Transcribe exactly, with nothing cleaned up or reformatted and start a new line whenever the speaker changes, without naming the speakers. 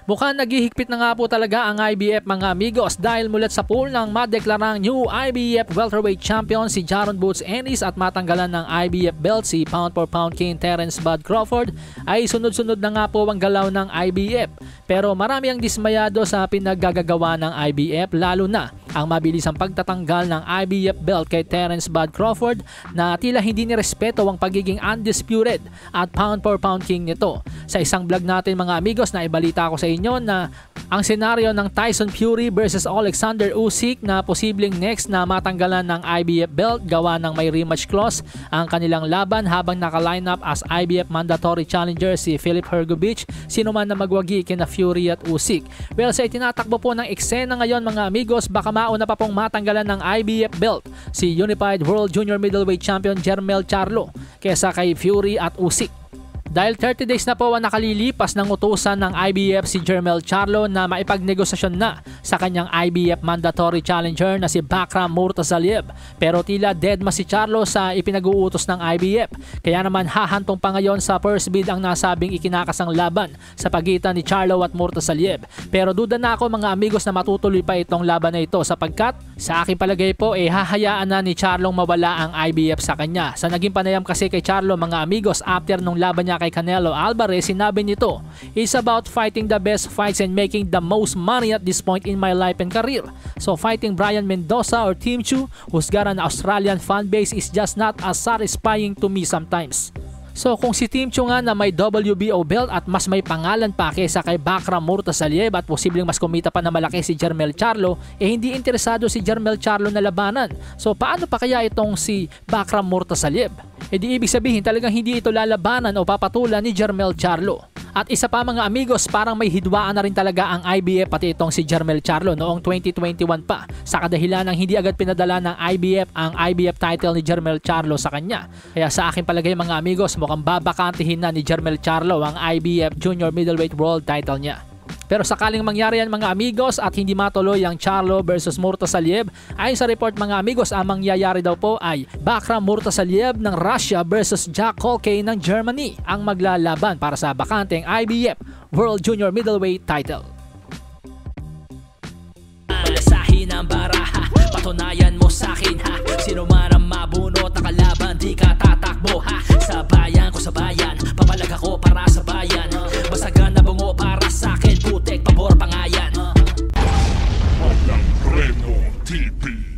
Mukhang naghihigpit na nga po talaga ang I B F mga amigos dahil mulat sa pool ng madeklarang new I B F welterweight champion si Jaron Boots Ennis at matanggalan ng I B F belt si pound for pound king Terence Bud Crawford ay sunod-sunod na nga po ang galaw ng I B F. Pero marami ang dismayado sa pinaggagawa ng I B F, lalo na ang mabilisang pagtatanggal ng I B F belt kay Terence Bud Crawford na tila hindi nirespeto ang pagiging undisputed at pound for pound king nito. Sa isang vlog natin mga amigos na ibalita ko sa inyo na ang senaryo ng Tyson Fury versus Alexander Usyk na posibleng next na matanggalan ng I B F belt gawa ng may rematch clause ang kanilang laban habang naka-line up as I B F mandatory challenger si Filip Hrgovic, sino man na magwagi kina Fury at Usyk. Well, sa itinatakbo po ng eksena ngayon mga amigos, baka mauna pa pong matanggalan ng I B F belt si Unified World Junior Middleweight Champion Jermell Charlo kesa kay Fury at Usyk. Dahil thirty days na po ang nakalilipas ng utusan ng I B F si Jermell Charlo na maipagnegosasyon na sa kanyang I B F mandatory challenger na si Bakram Murtazaliev. Pero tila deadma si Charlo sa ipinag-uutos ng I B F. Kaya naman hahantong pa ngayon sa first bid ang nasabing ikinakasang laban sa pagitan ni Charlo at Murtazaliev. Pero duda na ako mga amigos na matutuloy pa itong laban na ito sapagkat sa aking palagay po eh hahayaan na ni Charlo mawala ang I B F sa kanya. Sa naging panayam kasi kay Charlo mga amigos after nung laban niya kay Canelo Alvarez, sinabi nito, "It's about fighting the best fights and making the most money at this point in my life and career. So fighting Brian Mendoza or Tim Tszyu, who's got an Australian fan base, is just not as satisfying to me sometimes." So kung si Tim Tszyu nga na may W B O belt at mas may pangalan pa kaysa kay Bakram Murtazaliev at posibleng mas kumita pa na malaki si Jermell Charlo, eh hindi interesado si Jermell Charlo na labanan. So paano pa kaya itong si Bakram Murtazaliev? Eh di ibig sabihin talagang hindi ito lalabanan o papatulan ni Jermell Charlo. At isa pa mga amigos, parang may hidwaan na rin talaga ang I B F pati itong si Jermell Charlo noong twenty twenty-one pa sa kadahilan ng hindi agad pinadala ng I B F ang I B F title ni Jermell Charlo sa kanya. Kaya sa aking palagay mga amigos, mukhang babakantihin na ni Jermell Charlo ang I B F Junior Middleweight World title niya. Pero sakaling mangyari yan mga amigos at hindi matuloy ang Charlo versus Murtazaliev, ayon sa report mga amigos, ang mangyayari daw po ay Bakram Murtazaliev ng Russia versus Jack Holkay ng Germany ang maglalaban para sa bakanteng I B F World Junior Middleweight title. Malasahin ang baraha, patunayan mo sa'kin ha, sino man ang mabunot na kalaban, di ka tatakbo ha. Sa bayan ko sa bayan, papalag ako para sa bayan, basagan na bungo para sa'kin, putek pabor pangayan.
Walang preno T V.